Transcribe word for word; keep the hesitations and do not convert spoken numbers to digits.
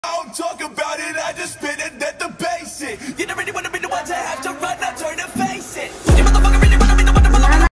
I don't talk about it, I just spit it.